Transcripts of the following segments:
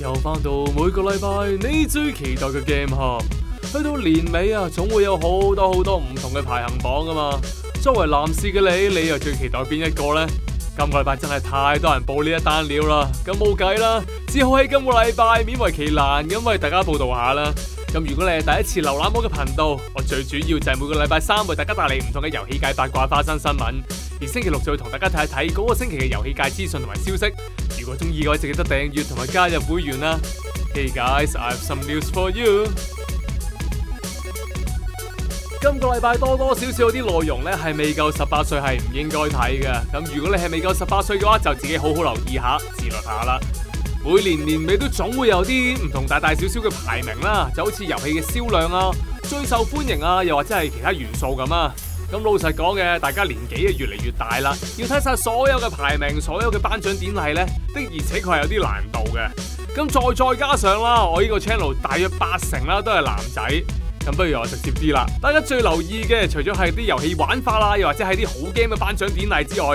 又翻到每個禮拜你最期待嘅 Game Hub，去到年尾啊，總會有好多唔同嘅排行榜噶嘛。作為男士嘅你又最期待邊一個呢？今個禮拜真係太多人報呢一單料啦，咁冇計啦，只好喺今個禮拜勉為其難咁為大家報道下啦。咁如果你係第一次瀏覽我嘅頻道，我最主要就係每個禮拜三為大家帶嚟唔同嘅遊戲界八卦花生新聞，而星期六就會同大家睇一睇嗰個星期嘅遊戲界資訊同埋消息。如果中意嘅話，就記得訂閱同埋加入會員啦。Hey guys, I have some news for you。今個禮拜多少有啲內容咧係未夠18歲係唔應該睇嘅。咁如果你係未夠18歲嘅話，就自己好好留意下，自律下啦。每年年尾都總會有啲唔同大小嘅排名啦，就好似遊戲嘅銷量啊、最受歡迎啊，又或者係其他元素咁啊。咁老實講嘅，大家年紀啊越嚟越大啦，要睇晒所有嘅排名、所有嘅頒獎典禮咧，的而且確係有啲難度嘅。咁再加上啦，我呢個 channel 大約80%啦都係男仔，咁不如我直接啲啦。大家最留意嘅，除咗係啲遊戲玩法啦，又或者係啲好 game 嘅頒獎典禮之外，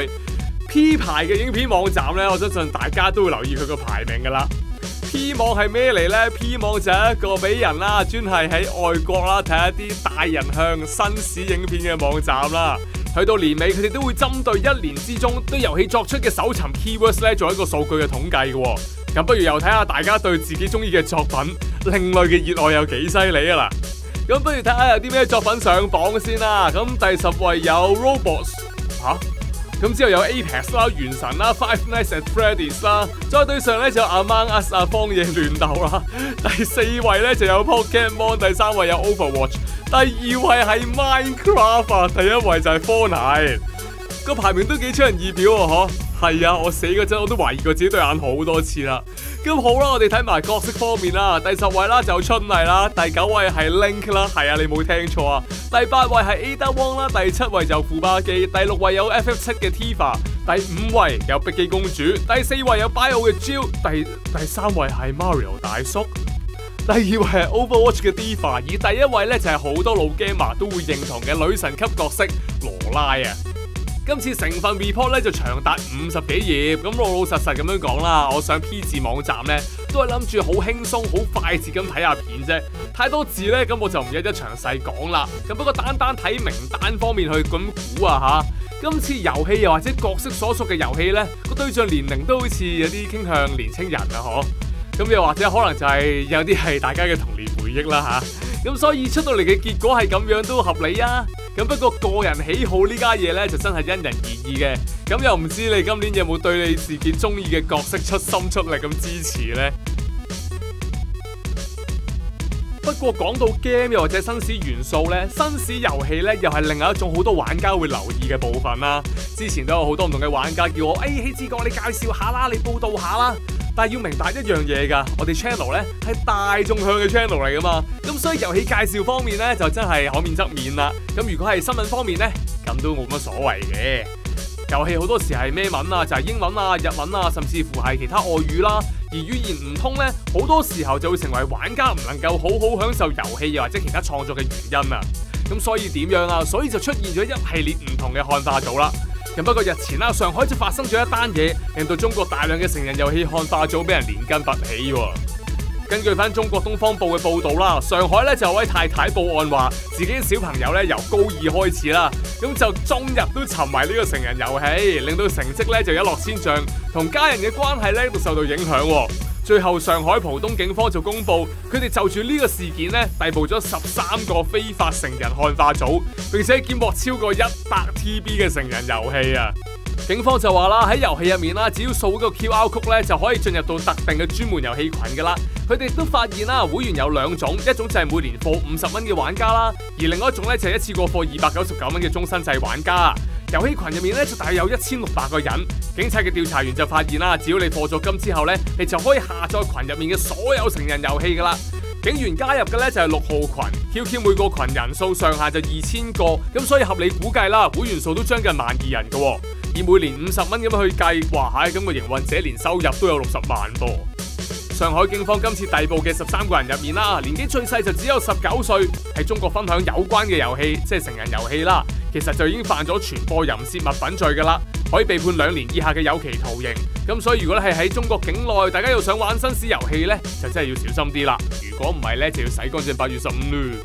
P 牌嘅影片網站咧，我相信大家都會留意佢個排名噶啦。P 網係咩嚟呢？ P 網就係一個俾人啦，專係喺外國啦睇一啲大人向紳士影片嘅網站啦。去到年尾，佢哋都會針對一年之中對遊戲作出嘅搜尋 keywords 咧，做一個數據嘅統計嘅。咁不如又睇下大家對自己中意嘅作品、另類嘅熱愛有幾犀利啊啦！咁不如睇下有啲咩作品上榜先啦。咁第10位有 Roblox 咁之後有 Apex 啦、原神啦、Five Nights at Freddy's 啦，再對上咧就有 Among Us 啊、荒野亂鬥啦。第4位咧就有 Pokémon， 第3位有 Overwatch， 第2位係 Minecraft 啊，第1位就係 Fortnite。個排名都幾出人意表喎，嗬？係啊，我死嗰陣我都懷疑過自己對眼好多次啦。咁好啦，我哋睇埋角色方面啦。第10位啦就有春麗啦，第9位係 Link 啦，係啊，你冇聽錯啊。第8位係 Ada Wong 啦，第7位就庫巴基，第6位有 FF7 嘅 Tifa， 第5位有碧姬公主，第4位有 Bio 嘅 Jill， 第3位係 Mario 大叔，第2位係 Overwatch 嘅 Diva， 而第1位咧就係好多老 gamer 都會認同嘅女神級角色羅拉啊。今次成份 report 咧就長達50幾頁，咁老實咁樣講啦，我上 P 字網站咧都係諗住好輕鬆、好快捷咁睇下片啫，太多字咧咁我就唔一一詳細講啦。咁不過單睇名單方面去咁估啊吓，今次遊戲又或者角色所屬嘅遊戲咧個對象年齡都好似有啲傾向年青人啊嗬，咁又或者可能就係有啲係大家嘅童年回憶啦吓，咁所以出到嚟嘅結果係咁樣都合理啊。咁不過個人喜好呢家嘢咧就真係因人而異嘅，咁又唔知你今年有冇對你自己中意嘅角色出心出力咁支持呢？不過講到 game 又或者紳士元素咧，紳士遊戲咧又係另外一種好多玩家會留意嘅部分啦。之前都有好多唔同嘅玩家叫我，希治哥你介紹下啦，你報道下啦。但係要明白一樣嘢㗎，我哋 channel 咧係大眾向嘅 channel 嚟㗎嘛，咁所以遊戲介紹方面咧就真係可免則免啦。咁如果係新聞方面咧，咁都冇乜所謂嘅。遊戲好多時係咩文啊，就係英文啊、日文啊，甚至乎係其他外語啦。而語言唔通咧，好多時候就會成為玩家唔能夠好好享受遊戲又或者其他創作嘅原因啊。咁所以點樣啊？所以就出現咗一系列唔同嘅漢化組啦。咁不過日前啦，上海就發生咗一單嘢，令到中國大量嘅成人遊戲漢化組俾人連根拔起喎。根據翻中國東方報嘅報導啦，上海咧就有位太太報案話，自己嘅小朋友咧由高2開始啦，咁就終日都沉迷呢個成人遊戲，令到成績咧就一落千丈，同家人嘅關係咧都受到影響。最後上海浦東警方就公布，佢哋就住呢個事件咧逮捕咗13個非法成人漢化組，並且檢獲超過100TB 嘅成人遊戲啊！警方就話啦，喺遊戲入面啦，只要掃個 QR code 咧，就可以進入到特定嘅專門遊戲群噶啦。佢哋都發現啦，會員有2種，一種就係每年課50蚊嘅玩家啦，而另外一種咧就係一次過課299蚊嘅終身制玩家。遊戲群入面咧就大約有1600個人。警察嘅調查員就發現啦，只要你課咗金之後咧，你就可以下載群入面嘅所有成人遊戲噶啦。警員加入嘅咧就係6號群 ，QQ 每個群人數上限就2000個，咁所以合理估計啦，會員數都將近12000人噶。以每年50蚊咁樣去計，哇係咁個營運者年收入都有60萬噃。上海警方今次逮捕嘅13個人入面啦，年紀最細就只有19歲，喺中國分享有關嘅遊戲，即係成人遊戲啦，其實就已經犯咗傳播淫褻物品罪噶啦。 可以被判2年以下嘅有期徒刑。咁所以如果你係喺中國境內，大家又想玩紳士遊戲呢，就真係要小心啲啦。如果唔係呢，就要洗乾淨8月15啦。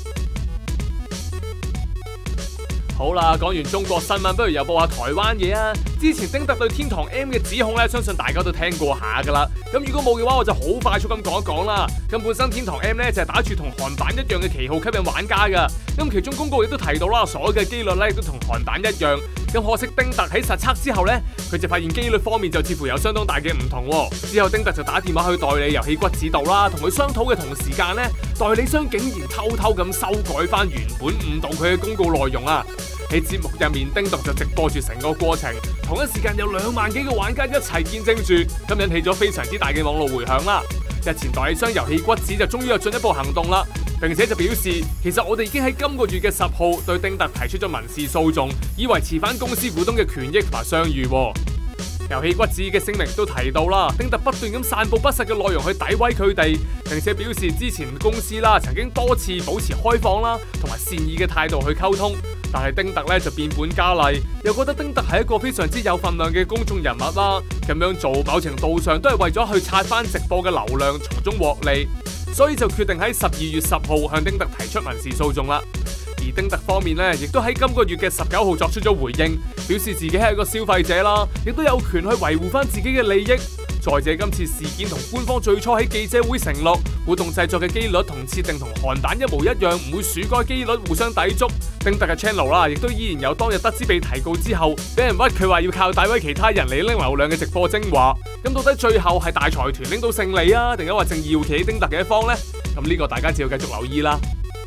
好啦，講完中國新聞，不如又報下台灣嘢啊！之前丁特對天堂 M 嘅指控咧，相信大家都聽過下噶啦。咁如果冇嘅話，我就好快速咁講一講啦。咁本身天堂 M 咧就係打住同韓版一樣嘅旗號吸引玩家噶。咁其中公告亦都提到啦，所有嘅機率咧都同韓版一樣。咁可惜丁特喺實測之後咧，佢就發現機率方面就似乎有相當大嘅唔同。之後丁特就打電話去代理遊戲骨子度啦，同佢商討嘅同時間咧，代理商竟然偷偷咁修改翻原本誤導佢嘅公告內容啊！喺節目入面，丁特就直播住成個過程，同一時間有2萬幾個玩家一齊見證住，咁引起咗非常之大嘅網絡回響啦。日前代理商遊戲骨子就終於有進一步行動啦，並且就表示，其實我哋已經喺今個月嘅10號對丁特提出咗民事訴訟，以維持翻公司股東嘅權益同埋商譽。遊戲骨子嘅聲明都提到啦，丁特不斷咁散佈不實嘅內容去詆毀佢哋，並且表示之前公司啦曾經多次保持開放啦同埋善意嘅態度去溝通，但係丁特咧就變本加厲，又覺得丁特係一個非常之有份量嘅公眾人物啦，咁樣做某程度上都係為咗去刷翻直播嘅流量，從中獲利，所以就決定喺12月10號向丁特提出民事訴訟啦。而丁特方面咧，亦都喺今個月嘅19號作出咗回應，表示自己係一個消費者啦，亦都有權去維護翻自己嘅利益。再者，今次事件同官方最初喺記者會承諾活動製作嘅機率同設定同韓版一模一樣，唔會鼠改機率互相抵觸。丁特嘅 channel 啦，亦都依然有當日得知被提告之後，俾人屈佢話要靠詆毀其他人嚟拎流量嘅直播精華。咁到底最後係大財團拎到勝利啊，定係話正義要企喺丁特嘅一方呢？咁呢個大家只要繼續留意啦。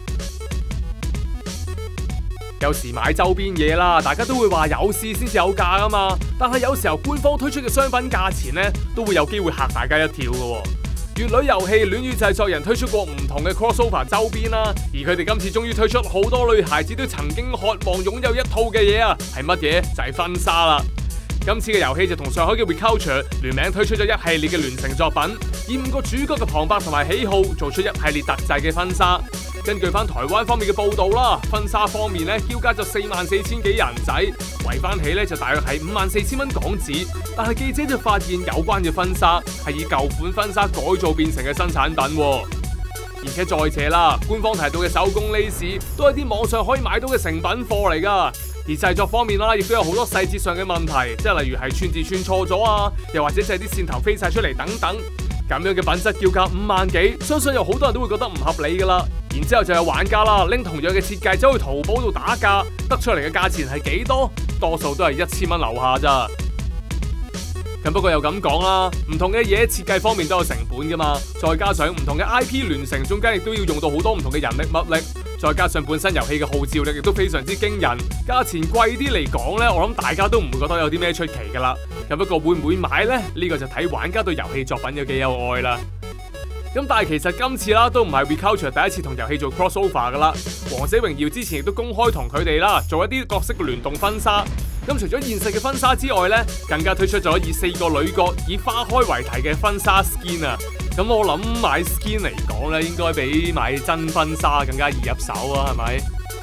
有時買周邊嘢啦，大家都會話有試先至有價噶嘛。但係有時候官方推出嘅商品價錢呢，都會有機會嚇大家一跳噶。乙女遊戲戀與製作人推出過唔同嘅 crossover 周邊啦，而佢哋今次終於推出好多女孩子都曾經渴望擁有一套嘅嘢啊，係乜嘢？就係婚紗啦。今次嘅遊戲就同上海嘅 WeCulture 聯名推出咗一系列嘅聯成作品，以5個主角嘅旁白同埋喜好做出一系列特製嘅婚紗。根據翻台灣方面嘅報道啦，婚紗方面咧，標價就44,000幾人仔，圍翻起咧就大約係54,000蚊港紙。但係記者就發現有關嘅婚紗係以舊款婚紗改造變成嘅新產品，而且再者啦，官方提到嘅手工 lace 都係啲網上可以買到嘅成品貨嚟噶。而製作方面啦，亦都有好多細節上嘅問題，即係例如係串字串錯咗啊，又或者就係啲線頭飛晒出嚟等等。咁樣嘅品質叫價5萬幾，相信有好多人都會覺得唔合理噶啦。然之後就有玩家啦，拎同樣嘅設計走去淘寶度打價，得出嚟嘅價錢係幾多？多數都係1000蚊樓下咋。咁不過又咁講啦，唔同嘅嘢設計方面都有成本噶嘛，再加上唔同嘅 IP 聯成，中間亦都要用到好多唔同嘅人力物力，再加上本身遊戲嘅號召力亦都非常之驚人，價錢貴啲嚟講呢，我諗大家都唔會覺得有啲咩出奇噶啦。咁不過會唔會買呢？呢個就睇玩家對遊戲作品有幾有愛啦。咁但係其實今次啦都唔係 WeCulture 第一次同遊戲做 crossover 噶啦，王者榮耀之前亦都公開同佢哋啦做一啲角色嘅聯動婚紗。咁除咗現實嘅婚紗之外呢，更加推出咗以4個女角以花開為題嘅婚紗 skin 啊！咁我諗買 skin 嚟講呢，應該比買真婚紗更加易入手啊，係咪？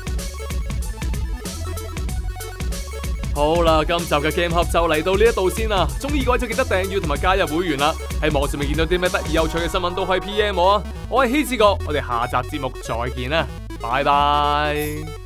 好啦，今集嘅 Game Hub 就嚟到呢一度先啦。中意嘅話就記得訂閱同埋加入會員啦。喺網上面見到啲咩得意有趣嘅新聞都可以 PM 我啊。我係希治閣，我哋下集節目再見啦，拜拜。